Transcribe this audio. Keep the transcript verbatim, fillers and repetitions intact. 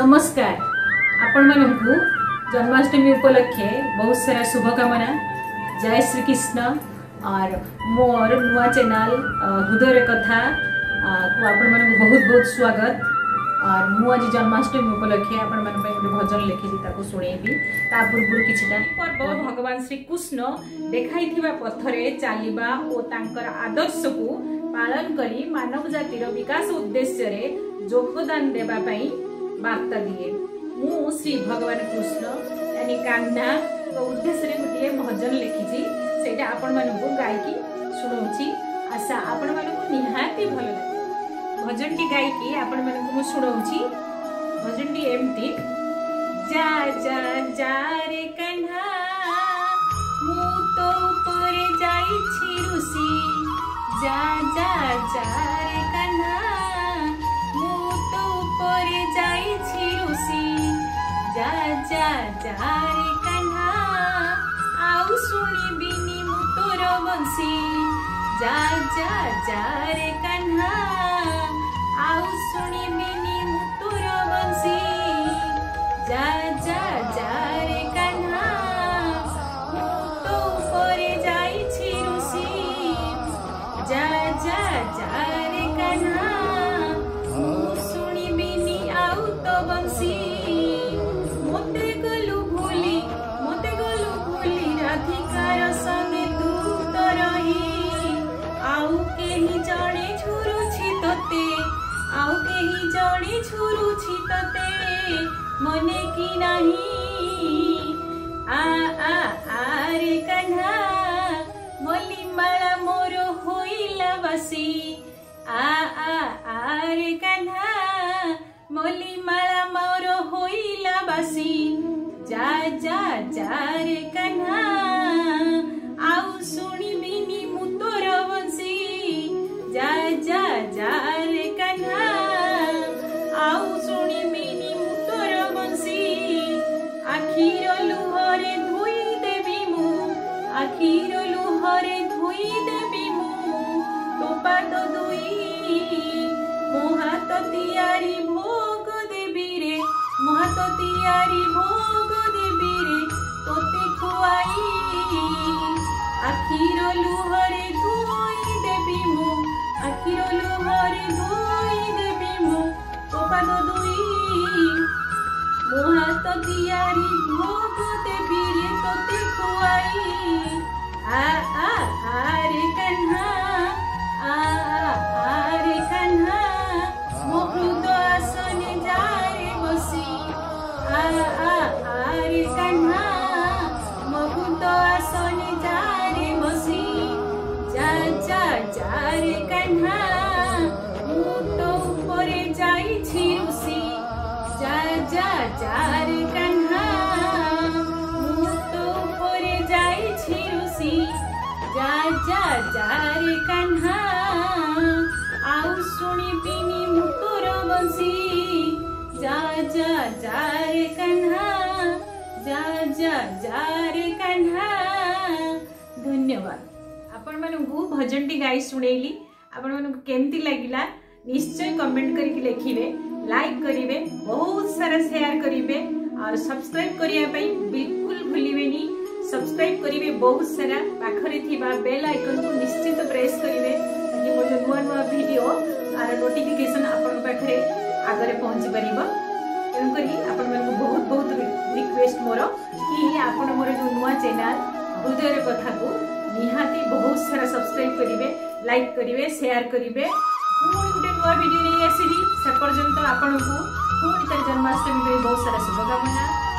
नमस्कार आपण मानकु जन्माष्टमी उपलक्षे बहुत सारा शुभकामना। जय श्री कृष्ण। और मोर नुआ चैनल हृदय कथा को आपण मानकु बहुत बहुत स्वागत। और मु आज जन्माष्टमी उपलक्षे आपण मान गोटे भजन लिखी ताको सुनेबी। ता पूर्व किछटा पर्व भगवान श्री कृष्ण देखाइथिबा पथरे चालिबा ओ तांकर आदर्श को पालन करी मानव जातिर विकास उद्देश्य रे योगदान देबा पई वार्ता दिए। मु श्री भगवान कृष्ण यानी कान्हा उद्देश्य रे गोटे भजन लिखी सेटा आपण मानकु गायकी सुनाउची। आशा आपण मानकु निहाती भल लागे। भजन टी गायकी आपण मानकु मु सुनाउची। भजन टी एमती जा जा जा रे कान्हा मु तो ऊपर जाई छी रुसी। जा जा जा रे कान्हा मु तो ऊपर जाई छी रुसी। जा जा जा रे कान्हा आउ सुनी बिनी मु तोर बंसी। जा जा जा रे कान्हा आउ सुनी बिनी मु तोर बंसी। जा जा जा रे कान्हा मु तो ऊपर जाई छी रुसी। जा जा जा रे कान्हा मु सुनी बिनी आउ तो बंसी। मोते गलु भूली मोते गलु भूली राधिकार संगे तू तो रही। आउ केही जणे झुरुछि तते आउ केही जणे झुरुछि तते मने की नाही। आ आ आ रे कान्हा मली माला मोर होइला बसी। आ आ आ रे कान्हा मली माला मोर होइला बसी। जा जा जा रे कान्हा आउ सुनी बिनी मु तोर बंसी। जा जा जा रे कान्हा आउ सुनी बिनी मु तोर बंसी। आखिर लुहरे धोई देबी मु आखिर लुहरे धोई देबी मु तो पाद दुई। मो हाथ तियारी भोग देबी रे मो हाथ तियारी भोग देबी रे तोते खुआई। आखिर लुहरे धोई देबी मु आखिर लुहरे धोई देबी मु तो पाद दुई। मो हाथ तियारी भोग देबी रे तोते खुआई। आ आ आ रे कान्हा आ आ आ रे कान्हा मो हृदय आसने जारे बसी। आ आ आ रे कान्हा मो हृदय आसने जारे बसी। जा जा जा रे कान्हा मु तो ऊपर जाई छी रुसी। जा जा जा रे कान्हा मु तो ऊपर जाई छी रुसी। जा जा जा रे कान्हा आउ सुनी बिनी मु तोर बंसी। जा जा जा रे कान्हा जा जा जा रे कान्हा। धन्यवाद। आपण मानकु भजन टी गाई सुनेली आपण मानकु केमती लागिला निश्चय कमेंट करके लिखिबे। लाइक करिवे बहुत सारा शेयर करिवे और सब्सक्राइब करिया पई बिल्कुल भूलिबेनी। सब्सक्राइब करिवे बहुत सारा पाखरे थिबा बेल आइकन को निश्चित प्रेस करिवे ताकि मोर नुआ नुआ वीडियो आर नोटिफिकेशन आपन पाखरे आगरे पहुंची परिबो। तेन करी आपन मन को बहुत बहुत रिक्वेस्ट मोर कि आपन मोर जो नुआ चैनल हृदय कथा को निहाती बहुत सारा सब्सक्राइब करिवे लाइक करिवे शेयर करिवे। पुणी गोटे नुआ वीडियो नहीं आसबि से पर्यंत आपन को पुणी तार जन्माष्टमी बहुत सारा शुभकामना।